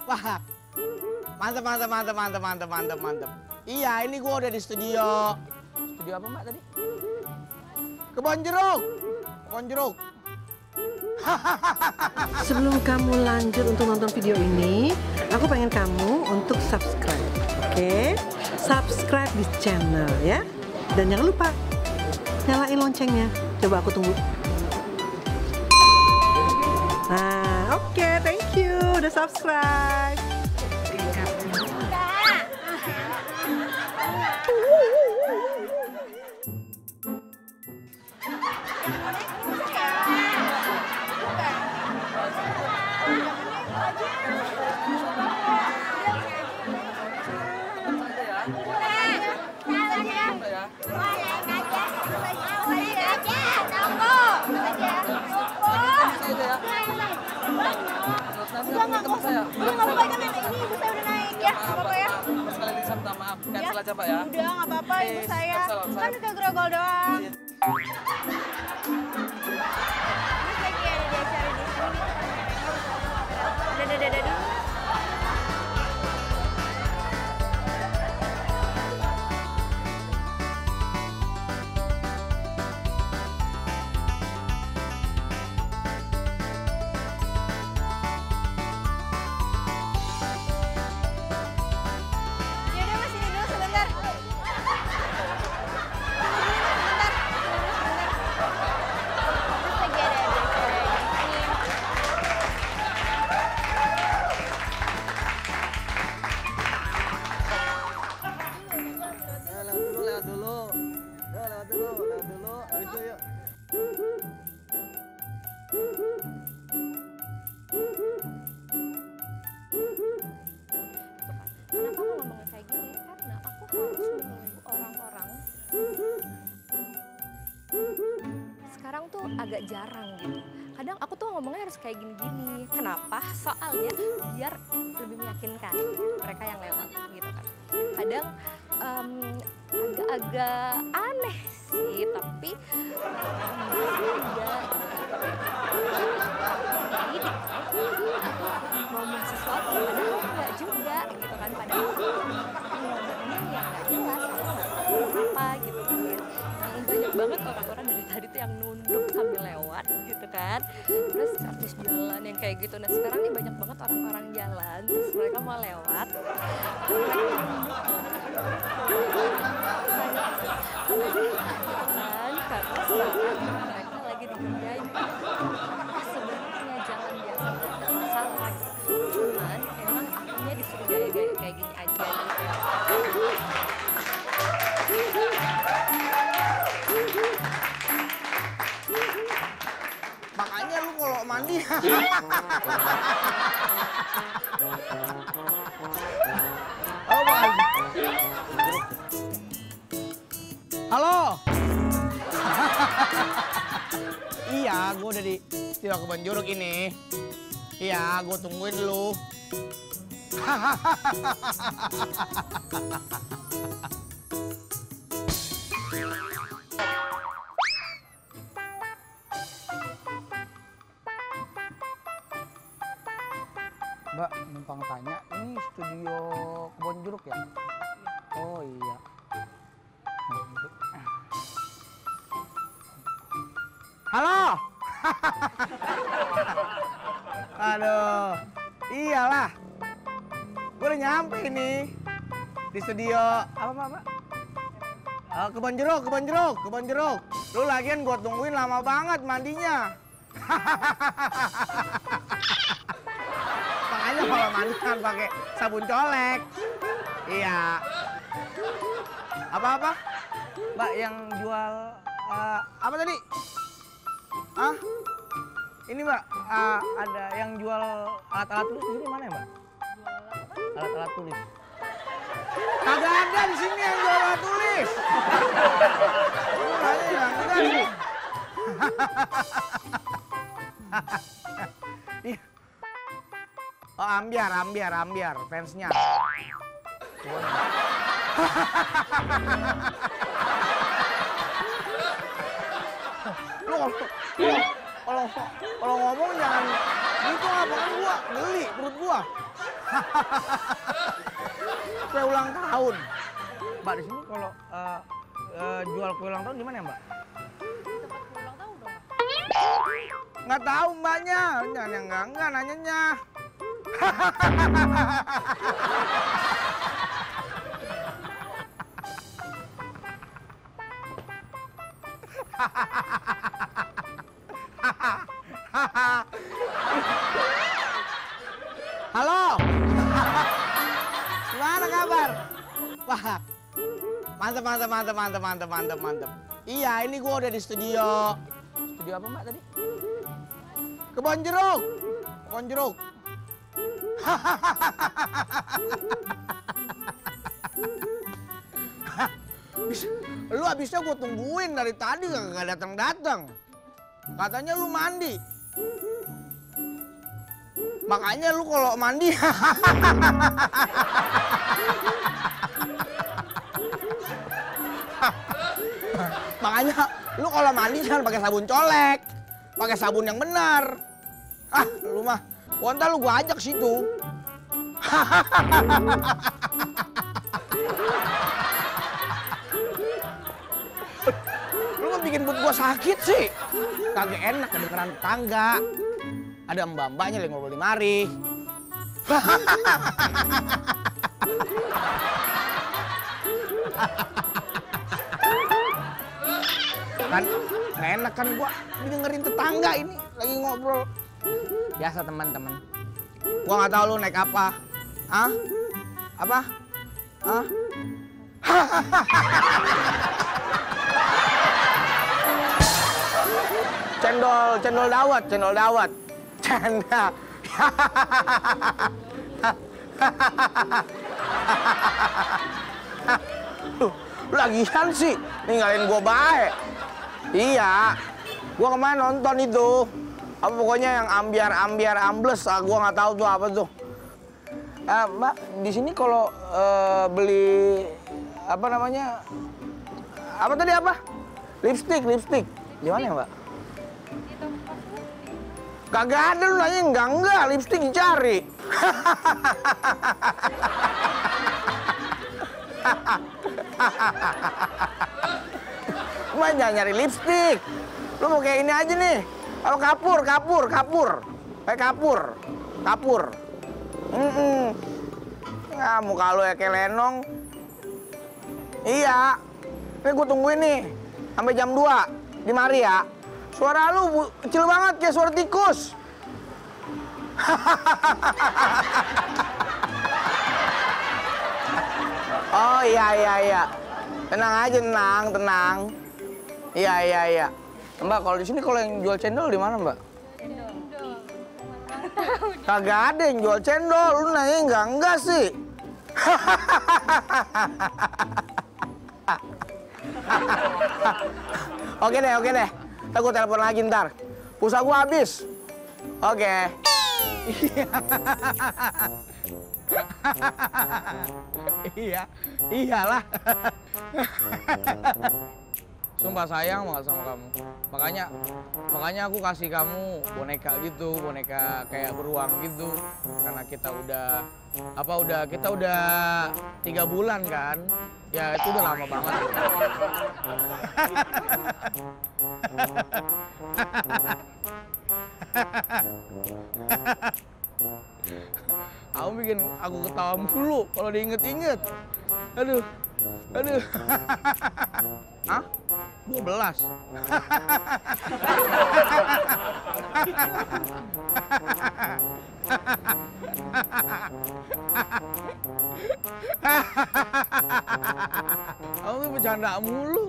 Wah, mantap. Iya, ini gua udah di studio. Studio apa, Mbak, tadi? Kebon jeruk. Sebelum kamu lanjut untuk nonton video ini, aku pengen kamu untuk subscribe, oke? Subscribe di channel ya. Dan jangan lupa nyalain loncengnya. Coba aku tunggu. Nah, oke, thank you udah subscribe. Udah nggak apa-apa, ini ibu saya udah naik ya, nggak apa-apa ya. Sekali lagi saya minta maaf, cancel aja Pak ya. Udah nggak apa-apa, ibu saya kan ke Grogol doang. Terus lagi ada di acara di sini. Dadah. Kenapa aku ngomongnya kayak gini? Karena aku harus menunggu orang-orang. Sekarang tuh agak jarang gitu. Kadang aku tuh ngomongnya harus kayak gini-gini. Kenapa? Soalnya biar lebih meyakinkan mereka yang lewat gitu kan. Kadang agak-agak aneh sih, tapi ngomong sesuatu padahal enggak juga gitu kan, padahal ngomongnya ya nggak jelas, apa gitu kan ya. Banyak banget orang-orang dari tadi tuh yang nunduk sambil lewat gitu kan, terus artis jalan yang kayak gitu. Nah sekarang nih banyak banget orang-orang jalan terus mereka mau lewat, karena sekarang mereka lagi dikerjain. Sebenarnya jalan biasa nggak masalah gitu, cuman emang akunya disuruh gaya-gaya kayak gini aja gitu. Makanya lu kalau mandi. Oh, Bang. Halo. Iya, gue udah di Kebon Jeruk ini. Iya, gue tungguin lu. Mbak, numpang tanya, ini studio Kebon Jeruk ya? Oh iya. Halo. Aduh, iyalah. Gue udah nyampe ini di studio apa Mbak? Kebon Jeruk. Lu lagian gue tungguin lama banget mandinya. Makanya kalau mandi kan pakai sabun colek. Iya. Apa? Mbak yang jual apa tadi? Ah? Ini Mbak, ada yang jual alat-alat tulis di sini mana ya Mbak? Alat-alat tulis. Kagak ada di sini yang jual alat tulis. Enggak sih. Oh ambiar fansnya. Lu kalau ngomong jangan gitu, apa kan gua geli perut gua. Kue ulang tahun. Mbak di sini kalau jual kue ulang tahun di mana ya Mbak? Tempat pulang tahu dong. Nggak tahu Mbaknya, enggak nanyanya. Halo. Gimana kabar? Wah. Mantap. Iya, ini gua udah di studio. Studio apa Mbak tadi? Kebon jeruk. Kebon jeruk. Lu abisnya gue tungguin dari tadi gak datang-datang. Katanya lu mandi. Makanya lu kalau mandi makanya lu kalau mandi jangan pakai sabun colek. Pakai sabun yang benar. Ah, lu mah. Wonta lu gua ajak situ. Lu mau bikin perut gua sakit sih. Kagak enak kedengeran tetangga. Ada mbak-mbaknya yang ngobrol di mari. Kan nggak enak kan gua dengerin tetangga ini lagi ngobrol. Biasa teman-teman. Gua nggak tahu lu naik apa. Hah? Apa? Hah? Cendol dawet. Canda. Lu lagian sih ninggalin gua baik. Iya. Gua kemarin nonton itu. Apa pokoknya yang ambiar ambles, gua nggak tahu tuh apa tuh. Mbak, di sini kalau beli apa namanya? Apa tadi apa? Lipstick. Di mana ya, Mbak? Di tempat lipstick. Kagak ada lu nanya enggak, lipstick dicari. Mbak jangan nyari lipstick. Lu mau kayak ini aja nih. Kalau kapur. Kayak kapur. Nah, muka lu ya kayak lenong. Iya. Ini gue tungguin nih. Sampai jam 2 di mari ya. Suara lu kecil banget kayak suara tikus. Oh iya. Tenang aja, tenang. Iya. Mbak, kalau di sini kalau yang jual cendol di mana, Mbak? Cendol. Kagak ada yang jual cendol. Lu nanya enggak sih? Oke deh. Ntar gue telepon lagi ntar. Pulsa gue habis. Oke. Iyalah. Sumpah sayang banget sama kamu. Makanya aku kasih kamu boneka gitu, boneka kayak beruang gitu. Karena kita udah 3 bulan kan. Ya itu udah lama banget. Kamu bikin aku ketawa mulu kalau diinget-inget. Aduh. Hah? 12. Kamu tuh bercanda mulu.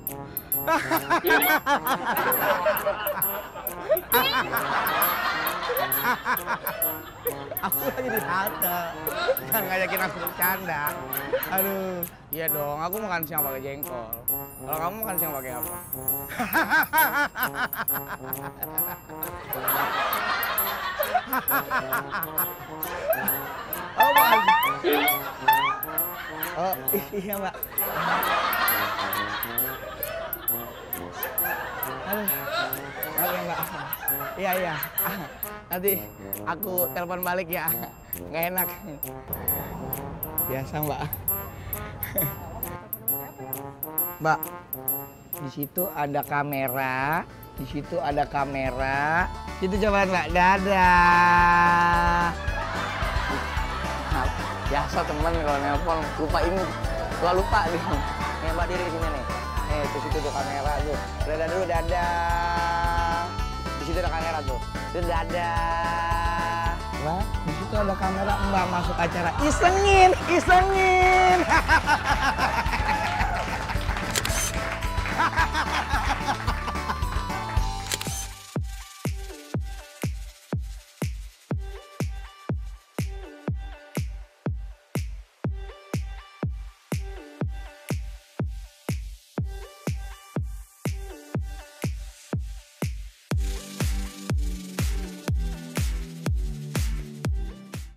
Aku lagi di halte. Jangan ngajakin aku bercanda. Aduh. Iya dong, aku makan siang pakai jengkol. Kalau kamu makan siang pakai apa? Oh, makan. Oh, iya, Mbak. Aduh. Oke, Mbak. Iya. Nanti aku telepon balik ya. nggak enak. Biasa Mbak. Mbak, di situ ada kamera, di situ ada kamera. Itu coba Mbak, dadah. Nah, biasa teman kalau nelpon lupa ini, lupa nih. Nih Mbak diri di sini nih. Di situ tuh kamera tuh. Dadah dulu, dadah. Di situ ada kamera tuh. Itu dadah. Mbak, di situ ada kamera. Mbak masuk acara. Isengin, isengin.